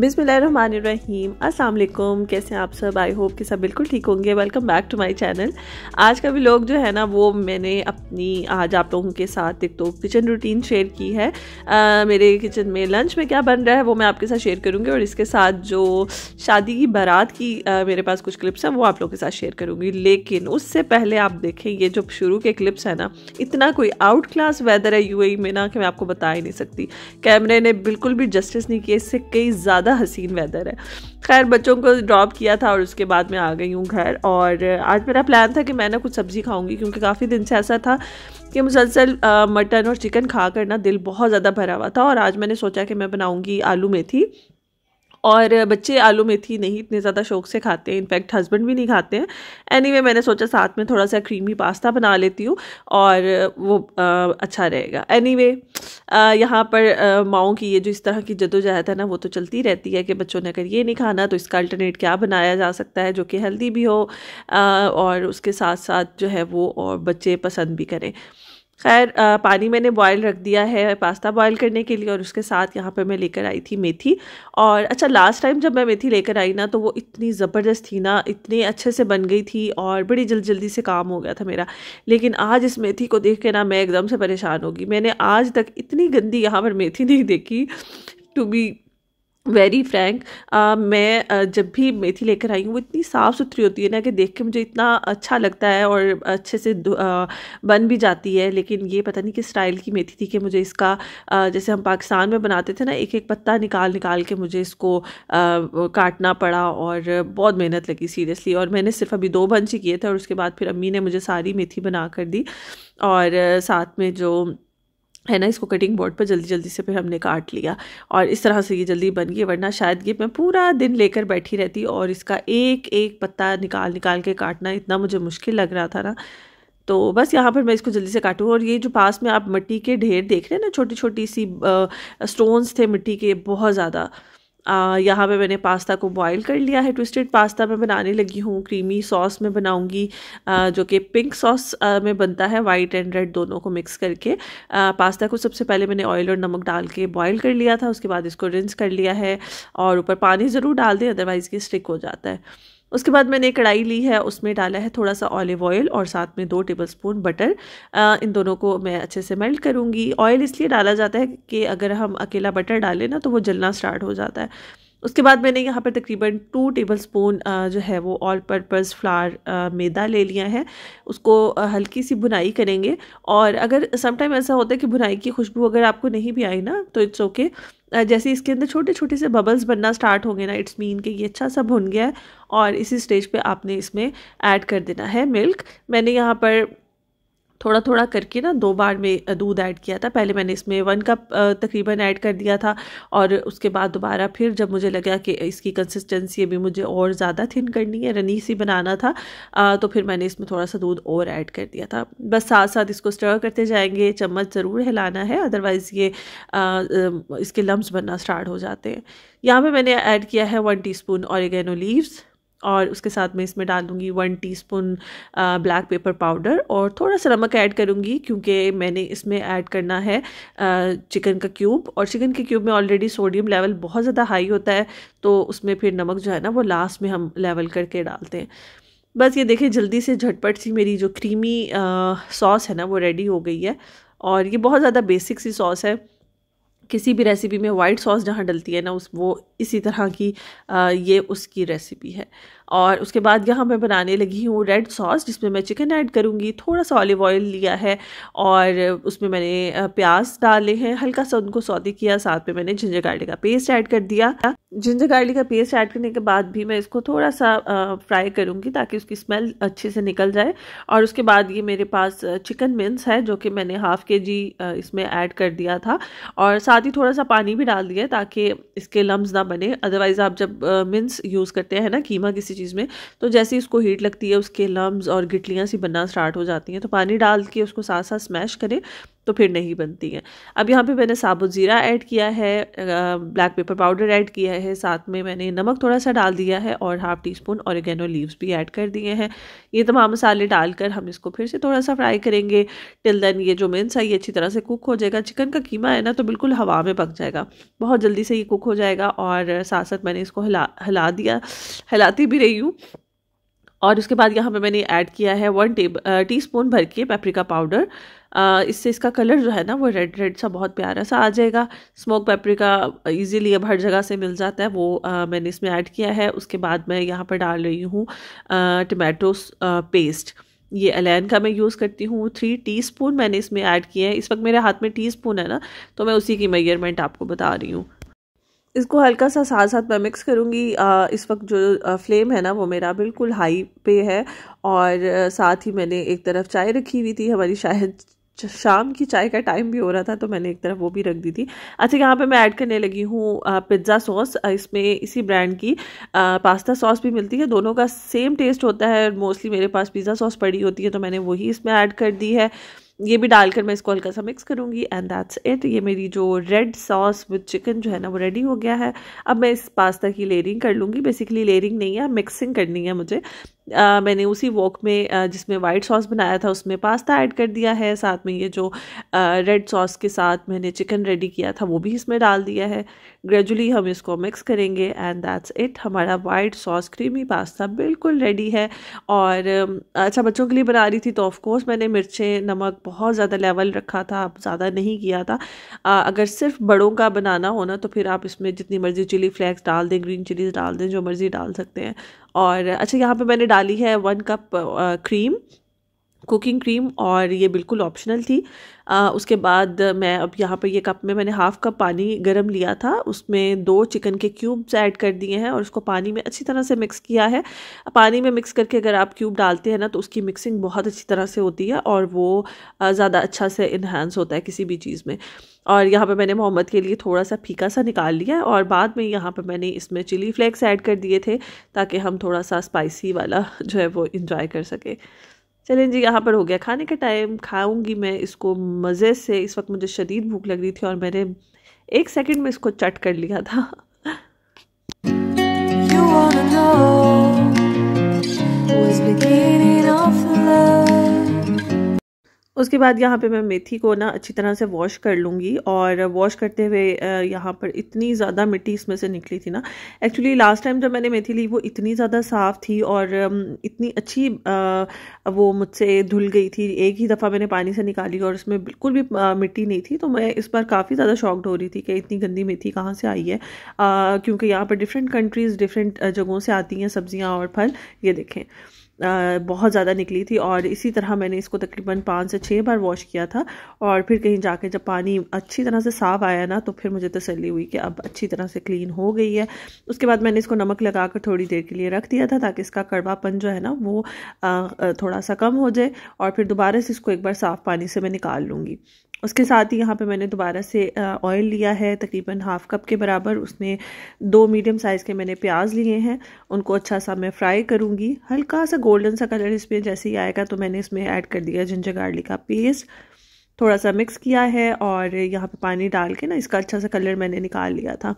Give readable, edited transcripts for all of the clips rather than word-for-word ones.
बिस्मिल्लाहिर्रहमानिर्रहीम। अस्सलाम वालेकुम। कैसे हैं आप सब? आई होप कि सब बिल्कुल ठीक होंगे। Welcome back to my channel. आज का व्लॉग जो है ना वो मैंने आज आप लोगों के साथ एक तो किचन रूटीन शेयर की है। मेरे किचन में लंच में क्या बन रहा है वो मैं आपके साथ शेयर करूँगी, और इसके साथ जो शादी की बारात की मेरे पास कुछ क्लिप्स हैं वो आप लोगों के साथ शेयर करूँगी। लेकिन उससे पहले आप देखें ये जो शुरू के क्लिप्स है ना, इतना कोई आउट क्लास वेदर है यूएई में ना कि मैं आपको बता ही नहीं सकती। कैमरे ने बिल्कुल भी जस्टिस नहीं किया, इससे कई ज़्यादा हसीन वेदर है। खैर बच्चों को ड्रॉप किया था और उसके बाद मैं आ गई हूँ घर। और आज मेरा प्लान था कि मैं ना कुछ सब्ज़ी खाऊंगी, क्योंकि काफ़ी दिन से ऐसा था कि मुसलसल मटन और चिकन खा कर ना दिल बहुत ज़्यादा भरा हुआ था। और आज मैंने सोचा कि मैं बनाऊंगी आलू मेथी, और बच्चे आलू मेथी नहीं इतने ज़्यादा शौक से खाते हैं, इनफैक्ट हस्बैंड भी नहीं खाते हैं। एनीवे मैंने सोचा साथ में थोड़ा सा क्रीमी पास्ता बना लेती हूँ और वो अच्छा रहेगा। एनीवे यहाँ पर माओं की ये जो इस तरह की जद्दोजहद है ना वो तो चलती रहती है कि बच्चों ने अगर ये नहीं खाना तो इसका अल्टरनेट क्या बनाया जा सकता है जो कि हेल्दी भी हो और उसके साथ साथ जो है वो और बच्चे पसंद भी करें। खैर पानी मैंने बॉयल रख दिया है पास्ता बॉयल करने के लिए, और उसके साथ यहाँ पर मैं लेकर आई थी मेथी। और अच्छा, लास्ट टाइम जब मैं मेथी लेकर आई ना तो वो इतनी ज़बरदस्त थी ना, इतने अच्छे से बन गई थी और बड़ी जल्दी से काम हो गया था मेरा। लेकिन आज इस मेथी को देख के ना मैं एकदम से परेशान होगी। मैंने आज तक इतनी गंदी यहाँ पर मेथी नहीं देखी, टू बी वेरी फ्रैंक। मैं जब भी मेथी लेकर आई हूँ वो इतनी साफ़ सुथरी होती है ना कि देख के मुझे इतना अच्छा लगता है और अच्छे से बन भी जाती है। लेकिन ये पता नहीं किस स्टाइल की मेथी थी कि मुझे इसका जैसे हम पाकिस्तान में बनाते थे ना, एक एक पत्ता निकाल के मुझे इसको काटना पड़ा और बहुत मेहनत लगी सीरियसली। और मैंने सिर्फ अभी 2 बंच ही किए थे और उसके बाद फिर अम्मी ने मुझे सारी मेथी बना कर दी, और साथ में जो है ना इसको कटिंग बोर्ड पर जल्दी से फिर हमने काट लिया। और इस तरह से ये जल्दी बन गई, वरना शायद ये मैं पूरा दिन लेकर बैठी रहती और इसका एक एक पत्ता निकाल के काटना इतना मुझे मुश्किल लग रहा था ना। तो बस यहाँ पर मैं इसको जल्दी से काटूँ। और ये जो पास में आप मिट्टी के ढेर देख रहे हैं ना, छोटी छोटी सी स्टोन्स थे मिट्टी के बहुत ज़्यादा। यहाँ पे मैंने पास्ता को बॉईल कर लिया है। ट्विस्टेड पास्ता मैं बनाने लगी हूँ, क्रीमी सॉस में बनाऊँगी जो कि पिंक सॉस में बनता है, वाइट एंड रेड दोनों को मिक्स करके। पास्ता को सबसे पहले मैंने ऑयल और नमक डाल के बॉईल कर लिया था, उसके बाद इसको रिंस कर लिया है। और ऊपर पानी ज़रूर डाल दें, अदरवाइज़ ये स्टिक हो जाता है। उसके बाद मैंने एक कढ़ाई ली है, उसमें डाला है थोड़ा सा ऑलिव ऑयल और साथ में 2 टेबलस्पून बटर। इन दोनों को मैं अच्छे से मेल्ट करूँगी। ऑयल इसलिए डाला जाता है कि अगर हम अकेला बटर डालें ना तो वो जलना स्टार्ट हो जाता है। उसके बाद मैंने यहाँ पर तकरीबन 2 टेबलस्पून जो है वो ऑल पर्पज़ फ्लावर मैदा ले लिया है। उसको हल्की सी भुनाई करेंगे। और अगर समटाइम ऐसा होता है कि भुनाई की खुशबू अगर आपको नहीं भी आई ना तो इट्स ओके। जैसे इसके अंदर छोटे छोटे से बबल्स बनना स्टार्ट होंगे ना, इट्स मीन कि ये अच्छा सा भुन गया है। और इसी स्टेज पे आपने इसमें ऐड कर देना है मिल्क। मैंने यहाँ पर थोड़ा थोड़ा करके ना 2 बार में दूध ऐड किया था। पहले मैंने इसमें 1 कप तकरीबन ऐड कर दिया था, और उसके बाद दोबारा फिर जब मुझे लगा कि इसकी कंसिस्टेंसी अभी मुझे और ज़्यादा थिन करनी है, रनी सी बनाना था, तो फिर मैंने इसमें थोड़ा सा दूध और ऐड कर दिया था। बस साथ साथ इसको स्टर करते जाएंगे, चम्मच ज़रूर हिलाना है, अदरवाइज़ ये इसके लम्स बनना स्टार्ट हो जाते हैं। यहाँ पर मैंने ऐड किया है 1 टीस्पून ऑरिगेनो लीव्स, और उसके साथ मैं इसमें डाल दूँगी 1 टीस्पून ब्लैक पेपर पाउडर, और थोड़ा सा नमक ऐड करूँगी क्योंकि मैंने इसमें ऐड करना है चिकन का क्यूब। और चिकन के क्यूब में ऑलरेडी सोडियम लेवल बहुत ज़्यादा हाई होता है, तो उसमें फिर नमक जो है ना वो लास्ट में हम लेवल करके डालते हैं। बस ये देखिए जल्दी से झटपट सी मेरी जो क्रीमी सॉस है ना वो रेडी हो गई है। और ये बहुत ज़्यादा बेसिक सी सॉस है। किसी भी रेसिपी में वाइट सॉस जहाँ डलती है ना वो इसी तरह की ये उसकी रेसिपी है। और उसके बाद यहाँ मैं बनाने लगी हूँ रेड सॉस, जिसमें मैं चिकन ऐड करूँगी। थोड़ा सा ऑलिव ऑयल लिया है और उसमें मैंने प्याज डाले हैं, हल्का सा उनको सौते किया। साथ में मैंने जिंजर गार्लिक का पेस्ट ऐड कर दिया। जिंजर गार्लिक का पेस्ट ऐड करने के बाद भी मैं इसको थोड़ा सा फ्राई करूँगी ताकि उसकी स्मेल अच्छे से निकल जाए। और उसके बाद ये मेरे पास चिकन मिन्स है जो कि मैंने ½ kg इसमें ऐड कर दिया था, और साथ ही थोड़ा सा पानी भी डाल दिया ताकि इसके लम्स ना बने। अदरवाइज़ आप जब मिन्स यूज़ करते हैं ना कीमा किसी चीज़ में, तो जैसे इसको हीट लगती है उसके लम्स और गिटलियाँ सी बनना स्टार्ट हो जाती हैं। तो पानी डाल के उसको साथ साथ स्मैश करें तो फिर नहीं बनती हैं। अब यहाँ पे मैंने साबुत ज़ीरा ऐड किया है, ब्लैक पेपर पाउडर ऐड किया है, साथ में मैंने नमक थोड़ा सा डाल दिया है और half teaspoon oregano leaves भी ऐड कर दिए हैं। ये तमाम मसाले डालकर हम इसको फिर से थोड़ा सा फ्राई करेंगे। टिल देन ये जो मिन्स है ये अच्छी तरह से कुक हो जाएगा। चिकन का कीमा है ना तो बिल्कुल हवा में पक जाएगा, बहुत जल्दी से ये कुक हो जाएगा। और साथ साथ मैंने इसको हिलाती भी रही हूँ। और उसके बाद यहाँ पे मैंने ऐड किया है 1 टीस्पून भर के पेपरिका पाउडर। इससे इसका कलर जो है ना वो रेड रेड सा बहुत प्यारा सा आ जाएगा। स्मोक पेपरिका इजीली अब हर जगह से मिल जाता है, वो मैंने इसमें ऐड किया है। उसके बाद मैं यहाँ पर डाल रही हूँ टमाटो पेस्ट। ये अलेन का मैं यूज़ करती हूँ। 3 टीस्पून मैंने इसमें ऐड किया है। इस वक्त मेरे हाथ में टीस्पून है ना, तो मैं उसी की मेजरमेंट आपको बता रही हूँ। इसको हल्का सा साथ साथ मैं मिक्स करूँगी। इस वक्त जो फ्लेम है ना वो मेरा बिल्कुल हाई पे है। और साथ ही मैंने एक तरफ चाय रखी हुई थी, हमारी शायद शाम की चाय का टाइम भी हो रहा था, तो मैंने एक तरफ वो भी रख दी थी। अच्छा, यहाँ पे मैं ऐड करने लगी हूँ पिज़्ज़ा सॉस। इसमें इसी ब्रांड की पास्ता सॉस भी मिलती है, दोनों का सेम टेस्ट होता है। मोस्टली मेरे पास पिज़्ज़ा सॉस पड़ी होती है तो मैंने वही इसमें ऐड कर दी है। ये भी डालकर मैं इसको हल्का सा मिक्स करूँगी एंड दैट्स इट। ये मेरी जो रेड सॉस विद चिकन जो है ना वो रेडी हो गया है। अब मैं इस पास्ता की लेयरिंग कर लूँगी। बेसिकली लेयरिंग नहीं है, मिक्सिंग करनी है मुझे। मैंने उसी वॉक में जिसमें वाइट सॉस बनाया था उसमें पास्ता ऐड कर दिया है। साथ में ये जो रेड सॉस के साथ मैंने चिकन रेडी किया था वो भी इसमें डाल दिया है। ग्रेजुअली हम इसको मिक्स करेंगे एंड दैट्स इट। हमारा वाइट सॉस क्रीमी पास्ता बिल्कुल रेडी है। और अच्छा, बच्चों के लिए बना रही थी तो ऑफकोर्स मैंने मिर्चें नमक बहुत ज़्यादा लेवल रखा था, ज़्यादा नहीं किया था। अगर सिर्फ बड़ों का बनाना हो ना तो फिर आप इसमें जितनी मर्ज़ी चिली फ्लेक्स डाल दें, ग्रीन चिलीज डाल दें, जो मर्ज़ी डाल सकते हैं। और अच्छा, यहाँ पे मैंने डाली है 1 कप क्रीम, कुकिंग क्रीम, और ये बिल्कुल ऑप्शनल थी। उसके बाद मैं अब यहाँ पर ये कप में मैंने हाफ़ कप पानी गरम लिया था, उसमें 2 चिकन के क्यूब्स ऐड कर दिए हैं और उसको पानी में अच्छी तरह से मिक्स किया है। पानी में मिक्स करके अगर आप क्यूब डालते हैं ना तो उसकी मिक्सिंग बहुत अच्छी तरह से होती है और वो ज़्यादा अच्छा से इन्हांस होता है किसी भी चीज़ में। और यहाँ पे मैंने मोहम्मद के लिए थोड़ा सा फीका सा निकाल लिया है और बाद में यहाँ पे मैंने इसमें चिली फ्लेक्स ऐड कर दिए थे ताकि हम थोड़ा सा स्पाइसी वाला जो है वो इंजॉय कर सके। चलें जी, यहाँ पर हो गया खाने का टाइम। खाऊंगी मैं इसको मज़े से। इस वक्त मुझे शदीद भूख लग रही थी और मैंने 1 सेकंड में इसको चट कर लिया था। उसके बाद यहाँ पे मैं मेथी को ना अच्छी तरह से वॉश कर लूँगी। और वॉश करते हुए यहाँ पर इतनी ज़्यादा मिट्टी इसमें से निकली थी ना। एक्चुअली लास्ट टाइम जब मैंने मेथी ली वो इतनी ज़्यादा साफ़ थी और इतनी अच्छी वो मुझसे धुल गई थी। एक ही दफ़ा मैंने पानी से निकाली और उसमें बिल्कुल भी मिट्टी नहीं थी। तो मैं इस बार काफ़ी ज़्यादा शॉक्ड हो रही थी कि इतनी गंदी मेथी कहाँ से आई है, क्योंकि यहाँ पर डिफरेंट कंट्रीज़ डिफरेंट जगहों से आती हैं सब्ज़ियाँ और फल। ये देखें, बहुत ज़्यादा निकली थी। और इसी तरह मैंने इसको तकरीबन 5 से 6 बार वॉश किया था। और फिर कहीं जाके जब पानी अच्छी तरह से साफ़ आया ना तो फिर मुझे तसल्ली हुई कि अब अच्छी तरह से क्लीन हो गई है। उसके बाद मैंने इसको नमक लगाकर थोड़ी देर के लिए रख दिया था ताकि इसका कड़वापन जो है ना वो थोड़ा सा कम हो जाए। और फिर दोबारा से इसको एक बार साफ़ पानी से मैं निकाल लूँगी। उसके साथ ही यहाँ पे मैंने दोबारा से ऑयल लिया है तकरीबन हाफ़ कप के बराबर। उसमें 2 मीडियम साइज़ के मैंने प्याज लिए हैं, उनको अच्छा सा मैं फ्राई करूँगी। हल्का सा गोल्डन सा कलर इसमें जैसे ही आएगा तो मैंने इसमें ऐड कर दिया जिंजर गार्लिक का पेस्ट, थोड़ा सा मिक्स किया है। और यहाँ पे पानी डाल के ना इसका अच्छा सा कलर मैंने निकाल लिया था।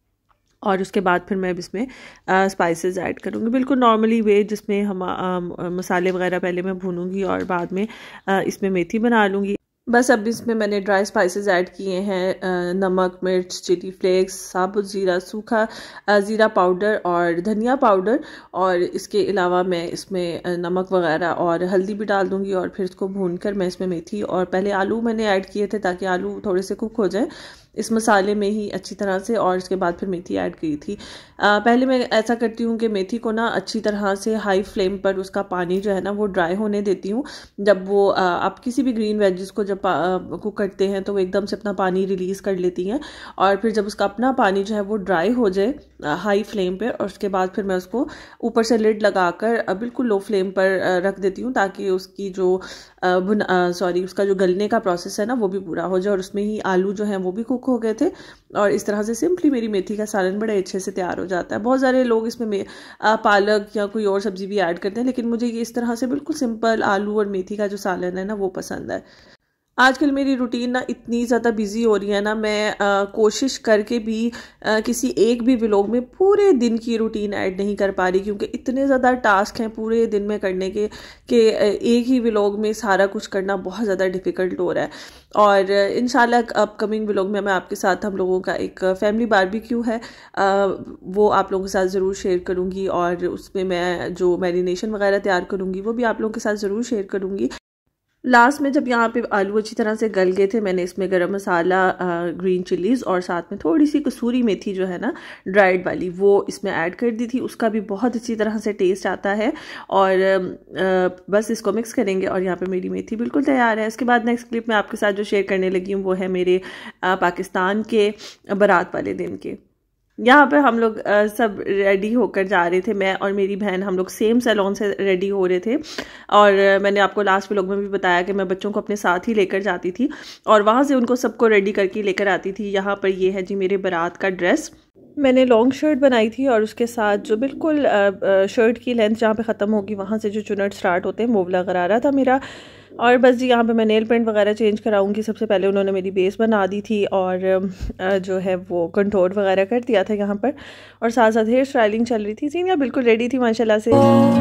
और उसके बाद फिर मैं इसमें स्पाइसेस ऐड करूँगी बिल्कुल नॉर्मली वे, जिसमें हम मसाले वगैरह पहले मैं भूनूंगी और बाद में इसमें मेथी बना लूँगी। बस अब इसमें मैंने ड्राई स्पाइसेस ऐड किए हैं, नमक, मिर्च, चिली फ्लेक्स, साबुत ज़ीरा, सूखा ज़ीरा पाउडर और धनिया पाउडर। और इसके अलावा मैं इसमें नमक वगैरह और हल्दी भी डाल दूँगी। और फिर इसको भूनकर मैं इसमें मेथी और पहले आलू मैंने ऐड किए थे ताकि आलू थोड़े से कुक हो जाए इस मसाले में ही अच्छी तरह से। और इसके बाद फिर मेथी ऐड की थी। पहले मैं ऐसा करती हूँ कि मेथी को ना अच्छी तरह से हाई फ्लेम पर उसका पानी जो है ना वो ड्राई होने देती हूँ। जब वो आप किसी भी ग्रीन वेजेस को जब कुक करते हैं तो वो एकदम से अपना पानी रिलीज़ कर लेती हैं। और फिर जब उसका अपना पानी जो है वो ड्राई हो जाए हाई फ्लेम पर, और उसके बाद फिर मैं उसको ऊपर से लिड लगाकर बिल्कुल लो फ्लेम पर रख देती हूँ ताकि उसकी जो उसका जो गलने का प्रोसेस है ना वो भी पूरा हो जाए। और उसमें ही आलू जो हैं वो भी कुक हो गए थे। और इस तरह से सिंपली मेरी मेथी का सालन बड़े अच्छे से तैयार हो जाता है। बहुत सारे लोग इसमें पालक या कोई और सब्जी भी ऐड करते हैं, लेकिन मुझे ये इस तरह से बिल्कुल सिंपल आलू और मेथी का जो सालन है ना वो पसंद है। आजकल मेरी रूटीन ना इतनी ज़्यादा बिजी हो रही है ना, मैं कोशिश करके भी किसी एक भी व्लॉग में पूरे दिन की रूटीन ऐड नहीं कर पा रही, क्योंकि इतने ज़्यादा टास्क हैं पूरे दिन में करने के कि एक ही व्लॉग में सारा कुछ करना बहुत ज़्यादा डिफ़िकल्ट हो रहा है। और इंशाल्लाह अपकमिंग व्लॉग में मैं आपके साथ हम लोगों का एक फैमिली बारबेक्यू है, वो आप लोगों के साथ ज़रूर शेयर करूँगी, और उसमें मैं जो मैरिनेशन वगैरह तैयार करूँगी वो भी आप लोगों के साथ ज़रूर शेयर करूँगी। लास्ट में जब यहाँ पे आलू अच्छी तरह से गल गए थे, मैंने इसमें गरम मसाला, ग्रीन चिलीज़ और साथ में थोड़ी सी कसूरी मेथी जो है ना ड्राइड वाली, वो इसमें ऐड कर दी थी। उसका भी बहुत अच्छी तरह से टेस्ट आता है। और बस इसको मिक्स करेंगे और यहाँ पे मेरी मेथी बिल्कुल तैयार है। इसके बाद नेक्स्ट क्लिप में आपके साथ जो शेयर करने लगी हूँ वो है मेरे पाकिस्तान के बारात वाले दिन के। यहाँ पे हम लोग सब रेडी होकर जा रहे थे, मैं और मेरी बहन, हम लोग सेम सैलून से रेडी हो रहे थे। और मैंने आपको लास्ट व्लॉग में भी बताया कि मैं बच्चों को अपने साथ ही लेकर जाती थी और वहाँ से उनको सबको रेडी करके लेकर आती थी। यहाँ पर ये है जी मेरे बारात का ड्रेस। मैंने लॉन्ग शर्ट बनाई थी और उसके साथ जो बिल्कुल शर्ट की लेंथ जहाँ पे ख़त्म होगी वहाँ से जो चुनट स्टार्ट होते हैं वो वाला गरारा था मेरा। और बस जी यहाँ पे मैं नेल पेंट वगैरह चेंज कराऊंगी। सबसे पहले उन्होंने मेरी बेस बना दी थी और जो है वो कंटोर वगैरह कर दिया था यहाँ पर, और साथ साथ हेयर स्टाइलिंग चल रही थी। सीनिया बिल्कुल रेडी थी माशाल्लाह से।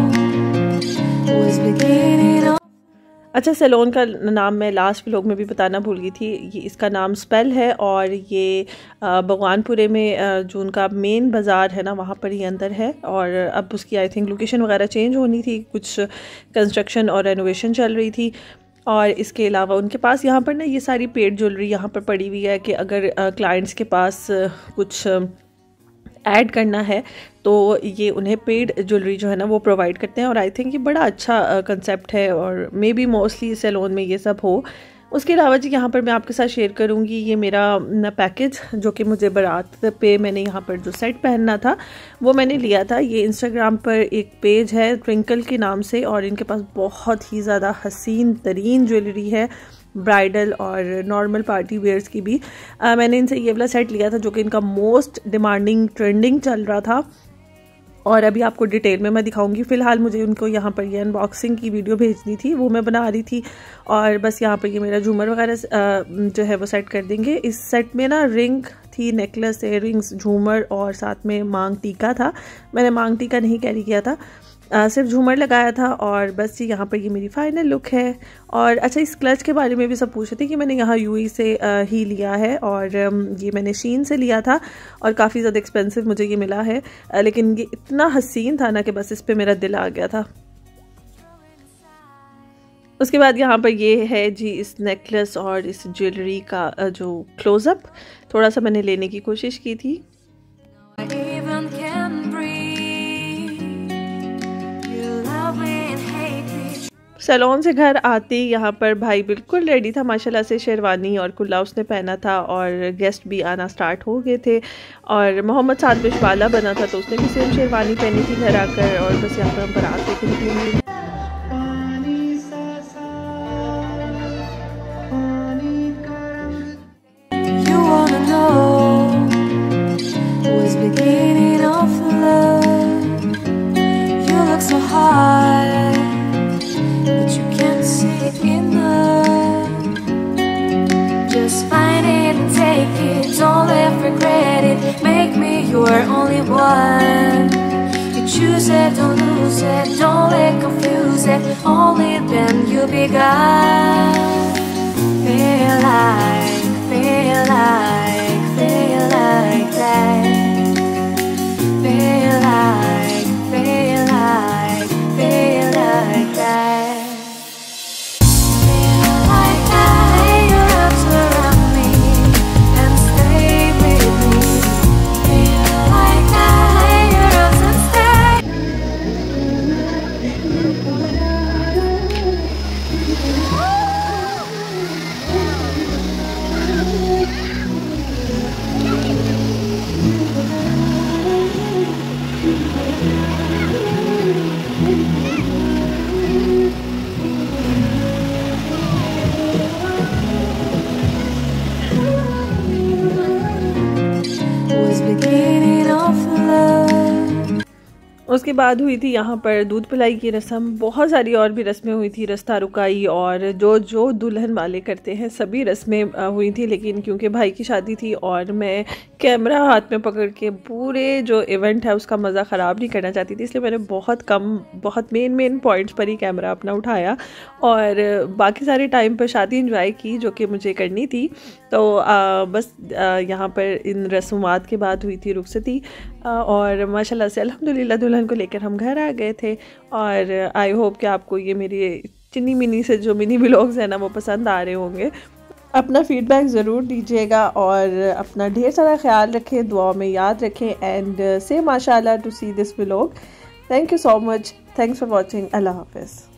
अच्छा, सैलून का नाम मैं लास्ट व्लॉग में भी बताना भूल गई थी। ये इसका नाम स्पेल है और ये भगवानपुरे में जो उनका मेन बाज़ार है ना वहाँ पर ही अंदर है। और अब उसकी आई थिंक लोकेशन वगैरह चेंज होनी थी, कुछ कंस्ट्रक्शन और रेनोवेशन चल रही थी। और इसके अलावा उनके पास यहाँ पर ना ये सारी पेड ज्वेलरी यहाँ पर पड़ी हुई है कि अगर क्लाइंट्स के पास कुछ ऐड करना है तो ये उन्हें पेड ज्वेलरी जो है ना वो प्रोवाइड करते हैं। और आई थिंक ये बड़ा अच्छा कंसेप्ट है और मे बी मोस्टली सैलून में ये सब हो। उसके अलावा जी यहाँ पर मैं आपके साथ शेयर करूँगी ये मेरा पैकेज, जो कि मुझे बारात पे मैंने यहाँ पर जो सेट पहनना था वो मैंने लिया था। ये इंस्टाग्राम पर एक पेज है ट्विंकल के नाम से और इनके पास बहुत ही ज़्यादा हसीन तरीन ज्वेलरी है, ब्राइडल और नॉर्मल पार्टी वेयर्स की भी। मैंने इनसे ये वाला सेट लिया था जो कि इनका मोस्ट डिमांडिंग ट्रेंडिंग चल रहा था और अभी आपको डिटेल में मैं दिखाऊंगी। फ़िलहाल मुझे उनको यहाँ पर ये अनबॉक्सिंग की वीडियो भेजनी थी, वो मैं बना रही थी। और बस यहाँ पर ये मेरा झूमर वगैरह जो है वो सेट कर देंगे। इस सेट में ना रिंग थी, नेकलेस, इयररिंग्स, झूमर और साथ में मांग टीका था। मैंने मांग टीका नहीं कैरी किया था, सिर्फ झूमर लगाया था। और बस जी यहाँ पर ये मेरी फाइनल लुक है। और अच्छा, इस क्लच के बारे में भी सब पूछ रहे थे कि मैंने यहाँ यूएई से ही लिया है और ये मैंने शीन से लिया था और काफ़ी ज़्यादा एक्सपेंसिव मुझे ये मिला है, लेकिन ये इतना हसीन था ना कि बस इस पर मेरा दिल आ गया था। उसके बाद यहाँ पर ये है जी इस नेकलेस और इस ज्वेलरी का जो क्लोज़अप थोड़ा सा मैंने लेने की कोशिश की थी। सैलून से घर आते यहाँ पर भाई बिल्कुल रेडी था माशाल्लाह से, शेरवानी और कुल्ला उसने पहना था और गेस्ट भी आना स्टार्ट हो गए थे। और मोहम्मद साद बिशवाला बना था तो उसने भी सेम शेरवानी पहनी थी घर आकर। और बस यहाँ पर हम बारात देखे निकलेंगे। You're only one. You choose it, don't lose it, don't let confuse it. Only then you begun. Feel like that. Feel like that. Feel like that. उसके बाद हुई थी यहाँ पर दूध पिलाई की रस्म, बहुत सारी और भी रस्में हुई थी, रास्ता रुकाई और जो जो दुल्हन वाले करते हैं सभी रस्में हुई थी। लेकिन क्योंकि भाई की शादी थी और मैं कैमरा हाथ में पकड़ के पूरे जो इवेंट है उसका मज़ा ख़राब नहीं करना चाहती थी, इसलिए मैंने बहुत मेन पॉइंट्स पर ही कैमरा अपना उठाया और बाकी सारे टाइम पर शादी इंजॉय की जो कि मुझे करनी थी। तो बस यहाँ पर इन रस्मात के बाद हुई थी रुखसती और माशाल्लाह से अल्हम्दुलिल्लाह दुल्हन को लेकर हम घर आ गए थे। और आई होप कि आपको ये मेरी चिन्नी मिनी से जो मिनी व्लॉग्स हैं ना वो पसंद आ रहे होंगे। अपना फीडबैक ज़रूर दीजिएगा और अपना ढेर सारा ख्याल रखें, दुआ में याद रखें एंड से माशाल्लाह to see this vlog. Thank you so much, thanks for watching, अल्लाह हाफ़िज़।